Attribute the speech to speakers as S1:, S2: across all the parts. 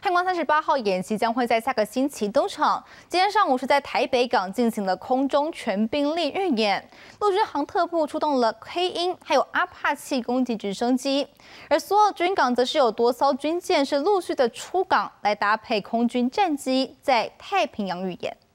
S1: 汉光38号演习将会在下个星期登场。今天上午是在台北港进行了空中全兵力预演，陆军航特部出动了黑鹰还有阿帕奇攻击直升机，而苏澳军港则是有多艘军舰是陆续的出港，来搭配空军战机在太平洋预演。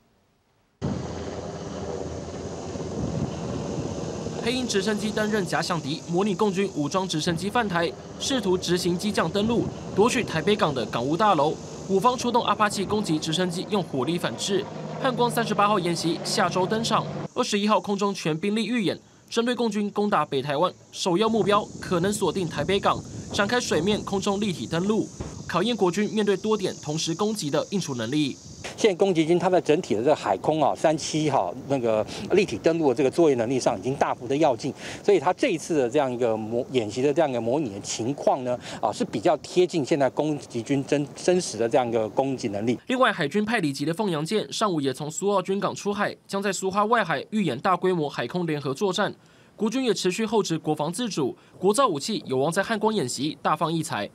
S2: 黑鹰直升机担任假想敌，模拟共军武装直升机犯台，试图执行机降登陆，夺取台北港的港务大楼。我方出动阿帕奇攻击直升机，用火力反制。汉光38号演习下周登场，21号空中全兵力预演，针对共军攻打北台湾，首要目标可能锁定台北港，展开水面、空中立体登陆，考验国军面对多点同时攻击的应处能力。
S3: 现在攻击军他们整体的这个海空37那个立体登陆的这个作业能力上已经大幅的跃进，所以他这一次的这样一个演习的这样一个模拟的情况呢，是比较贴近现在攻击军真实的这样一个攻击能力。
S2: 另外，海军派里级的凤阳舰上午也从苏澳军港出海，将在苏花外海预演大规模海空联合作战。国军也持续厚植国防自主，国造武器有望在汉光演习大放异彩。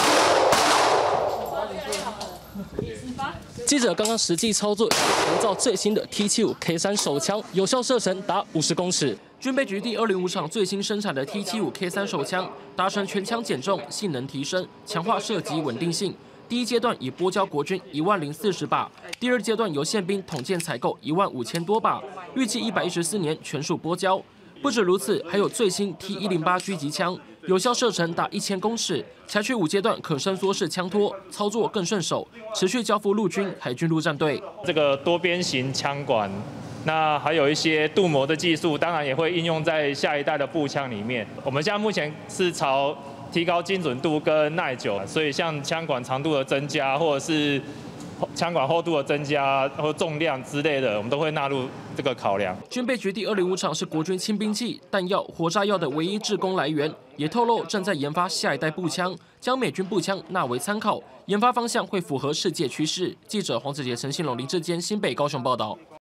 S2: 记者刚刚实际操作国造最新的 T75K3 手枪，有效射程达50公尺。军备局第205厂最新生产的 T75K3 手枪，达成全枪减重、性能提升、强化射击稳定性。第一阶段已拨交国军10040把，第二阶段由宪兵统建采购15000多把，预计114年全数拨交。不止如此，还有最新 T108狙击枪。 有效射程达1000公尺，采取5阶段可伸缩式枪托，操作更顺手，持续交付陆军、海军陆战队。
S4: 这个多边形枪管，那还有一些镀膜的技术，当然也会应用在下一代的步枪里面。我们现在目前是朝提高精准度跟耐久，所以像枪管长度的增加，或者是 枪管厚度的增加或重量之类的，我们都会纳入这个考量。
S2: 军备局第205厂是国军轻兵器、弹药、火炸药的唯一制供来源，也透露正在研发下一代步枪，将美军步枪纳为参考，研发方向会符合世界趋势。记者黄子杰、陈信龙、林志坚新北、高雄报道。